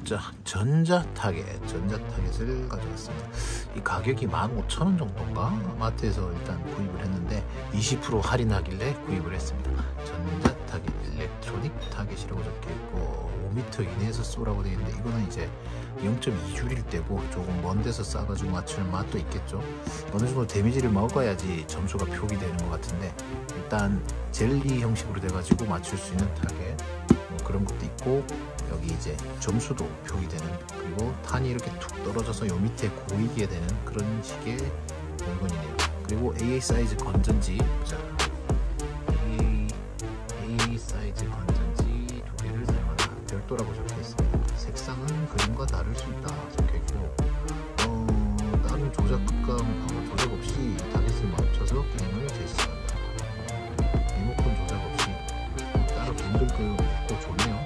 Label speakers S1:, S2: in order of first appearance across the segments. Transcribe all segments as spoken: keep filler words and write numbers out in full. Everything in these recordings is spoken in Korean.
S1: 자, 전자타겟, 전자타겟을 가져왔습니다. 이 가격이 만 오천 원 정도인가? 마트에서 일단 구입을 했는데 이십 퍼센트 할인하길래 구입을 했습니다. 전자타겟, 일렉트로닉 타겟이라고 적혀있고 오 미터 이내에서 쏘라고 되어 있는데 이거는 이제 영 점 이 줄일 때고 조금 먼 데서 쏴가지고 맞추는 맛도 있겠죠. 어느 정도 데미지를 먹어야지 점수가 표기되는 것 같은데 일단 젤리 형식으로 돼가지고 맞출 수 있는 타겟 뭐 그런 것도 있고 여기 이제 점수도 표기되는, 그리고 탄이 이렇게 툭 떨어져서 요 밑에 고이게 되는 그런 식의 물건이네요. 그리고 에이에이 사이즈 건전지, 자, 에이에이, 에이에이 사이즈 건전지 두 개를 사용한다. 별도라고 적혀있습니다. 색상은 그림과 다를 수 있다 적혀있고 어, 다른 조작감, 어, 조작 없이 타겟을 맞춰서 게임을 제시한다. 리모컨 조작 없이 따로 빙글 끄고 좋네요.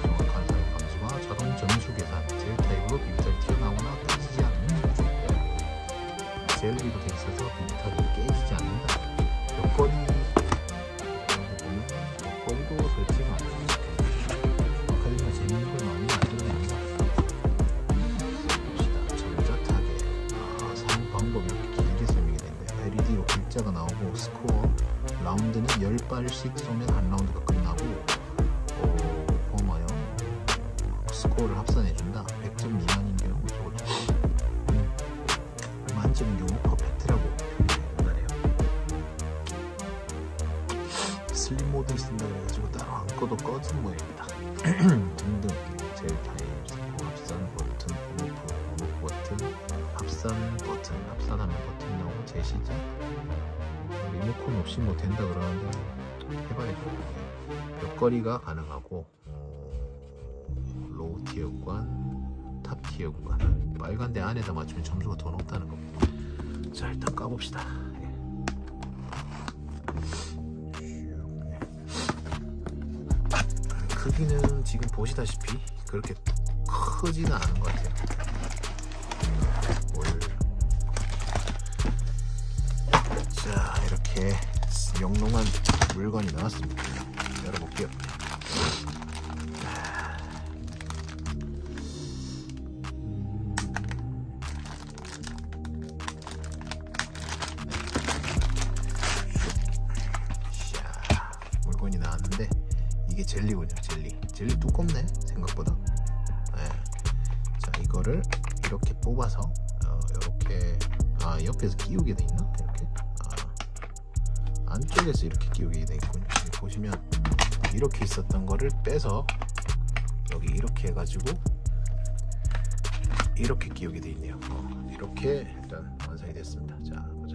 S1: 비비탄이 튀어나오거나 깨지지 않는 젤리로 돼 있어서 비비탄이 깨지지 않는다. 여건이 여건이도 설치가 안 되는 아카데미가 재밌는 걸 많이 만들어냅니다. 봅시다. 전자타겟, 아, 사용 방법 이렇게 길게 설명이 되는데 엘이디로 글자가 나오고 스코어, 라운드는 십 발씩 쏘면 한 라운드가 끝나고 어, 포마요 스코어를 합산해준다. 백 점 미만인 경우 저거 음, 만점인 경우 퍼펙트라고 표현해요. 슬림 모드 쓴다 그래가지고 따로 안 꺼도 꺼진 모양입니다. 등등 젤 타입, 스코어 합산 버튼, 온오프, 온오프 버튼, 합산 버튼, 합산하면 버튼 나오고 재시작, 리모컨 없이 뭐 된다 그러는데 해봐야죠. 벽걸이가 가능하고 어, 로우 티어 구간, 탑 티어 구간, 빨간데 안에다 맞추면 점수가 더 높다는 겁니다. 자, 일단 까봅시다. 크기는 지금 보시다시피 그렇게 크지는 않은 것 같아요. 자, 이렇게 영롱한 물건이 나왔습니다. 열어볼게요. 물건이 나왔는데 이게 젤리군요. 젤리 젤리 두껍네 생각보다. 네. 자, 이거를 이렇게 뽑아서 어, 이렇게 아 옆에서 끼우게 돼 있나? 이렇게 아, 안쪽에서 이렇게 끼우게 돼 있군요. 보시면 이렇게 있었던 거를 빼서 여기 이렇게 해가지고 이렇게 끼우게 돼 있네요. 어, 이렇게 일단 완성이 됐습니다. 자, 보자.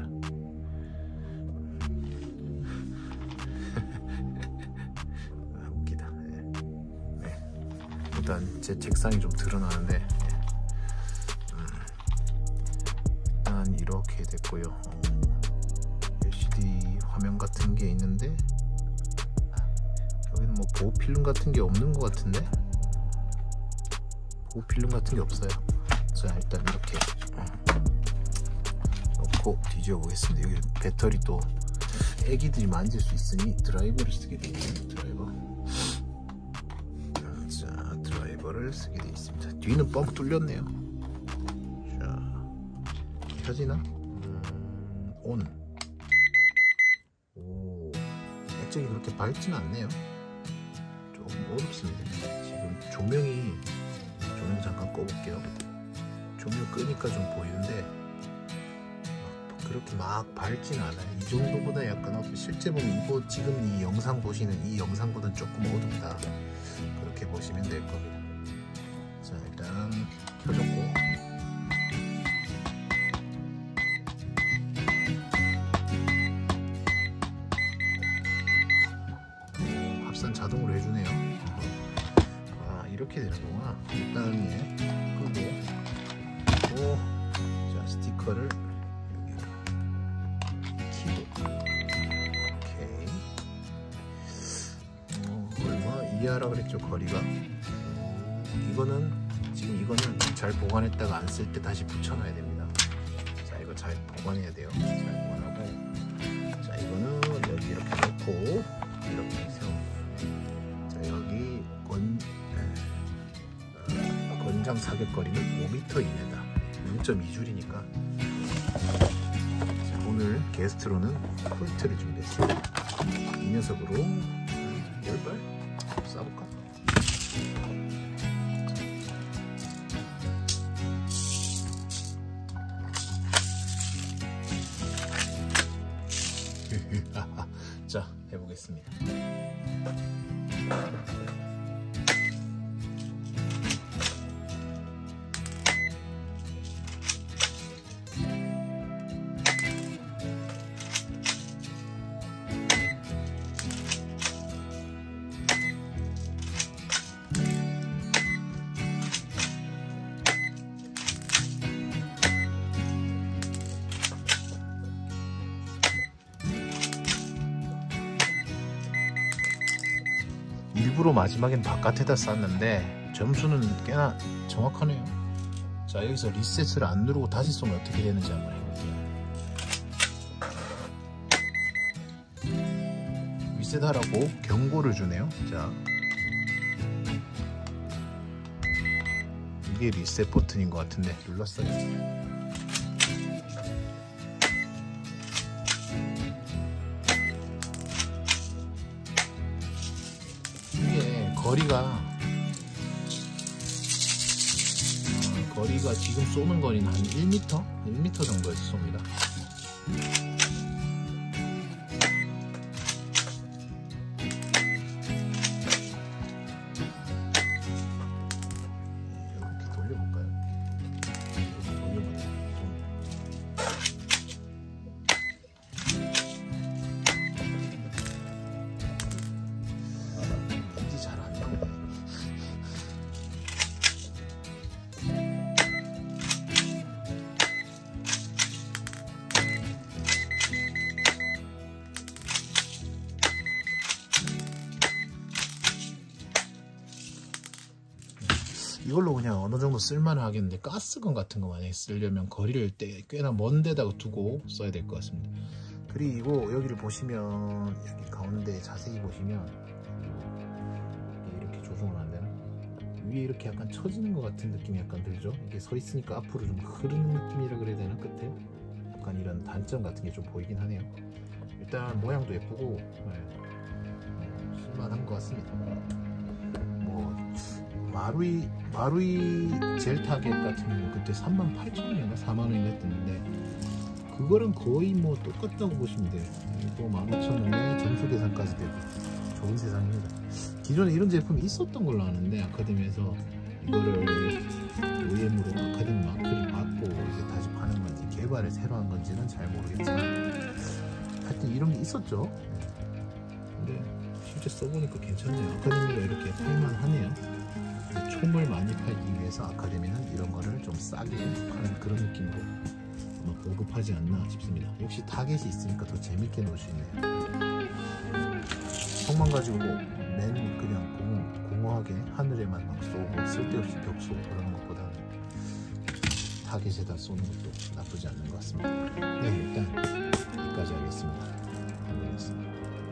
S1: 웃기다. 네. 네. 일단 제 책상이 좀 드러나는데 음, 일단 이렇게 됐고요. 어, 엘시디 화면 같은 게 있는데 여기는 뭐 보호 필름 같은 게 없는 것 같은데 보호 필름 같은 게 없어요. 자, 일단 이렇게 어, 놓고 뒤집어 보겠습니다. 여기 배터리 또 애기들이 만질 수 있으니 드라이버를 쓰게 되어 있습니다. 드라이버. 자, 드라이버를 쓰게 되어 있습니다. 뒤는 뻥 뚫렸네요. 자, 켜지나? 음, 온. 오, 액정이 그렇게 밝지는 않네요. 조금 어렵습니다. 지금 조명이 조명 잠깐 꺼볼게요. 조명 끄니까 좀 보이는데 막 그렇게 막 밝진 않아요. 이 정도보다 약간 어둡. 실제 보면 이거 지금 이 영상 보시는 이 영상보다는 조금 어둡다. 그렇게 보시면 될 겁니다. 자, 일단 켜졌고. 합산 자동으로 해주네요. 아, 이렇게 되는구나. 일단 예, 끄고 오, 자, 스티커를 키고 오케이. 어, 얼마 이하라 그랬죠. 거리가. 이거는 지금 이거는 잘 보관했다가 안 쓸 때 다시 붙여놔야 됩니다. 자, 이거 잘 보관해야 돼요. 잘 보관하고. 자, 이거는 여기 이렇게 놓고 이렇게 해서 자, 여기 건, 어, 건 해당 사격거리는 오 미터 이내다. 영 점 이 줄이니까. 오늘 게스트로는 콜트를 준비했습니다. 이 녀석으로 열 발 쏴볼까? 자, 해보겠습니다. 일부러 마지막엔 바깥에다 쐈는데 점수는 꽤나 정확하네요. 자, 여기서 리셋을 안 누르고 다시 쏘면 어떻게 되는지 한번 해볼게요. 리셋하라고 경고를 주네요. 자, 이게 리셋 버튼인 것 같은데 눌렀어요. 거리가 어, 거리가 지금 쏘는 거리는 한 일 미터? 일 미터 정도에서 쏩니다. 이렇게 돌려볼까요? 이렇게 돌려보자. 이걸로 그냥 어느 정도 쓸만은 하겠는데 가스건 같은 거 만약에 쓰려면 거리를 때 꽤나 먼 데다가 두고 써야 될 것 같습니다. 그리고 여기를 보시면 여기 가운데 자세히 보시면 이렇게 조정을 안 되나? 위에 이렇게 약간 처지는 것 같은 느낌이 약간 들죠? 이게 서 있으니까 앞으로 좀 흐르는 느낌이라 그래야 되나? 끝에 약간 이런 단점 같은 게 좀 보이긴 하네요. 일단 모양도 예쁘고 네. 쓸만한 것 같습니다. 뭐 마루이 마루이 젤 타겟 같은 경우 그때 삼만 팔천 원인가 사만 원인가 했던데 그거랑 거의 뭐 똑같다고 보시면 돼요. 또 만 오천 원에 점수 계산까지 되고 좋은 세상입니다. 기존에 이런 제품이 있었던 걸로 아는데 아카데미에서 이거를 오이엠으로 아카데미 마크를 받고 이제 다시 파는 건지 개발을 새로 한 건지는 잘 모르겠지만 하여튼 이런 게 있었죠. 근데 실제 써보니까 괜찮네요. 아카데미가 이렇게 팔만하네요. 총을 많이 팔기 위해서 아카데미는 이런 거를 좀 싸게 파는 그런 느낌으로 아마 보급하지 않나 싶습니다. 역시 타겟이 있으니까 더 재밌게 놀 수 있네요. 총만 가지고 맨 그냥 공허, 공허하게 하늘에만 막 쏘고 쓸데없이 벽 쏘고 그러는 것보다는 타겟에다 쏘는 것도 나쁘지 않는 것 같습니다. 네, 일단 여기까지 하겠습니다. 잘 보겠습니다.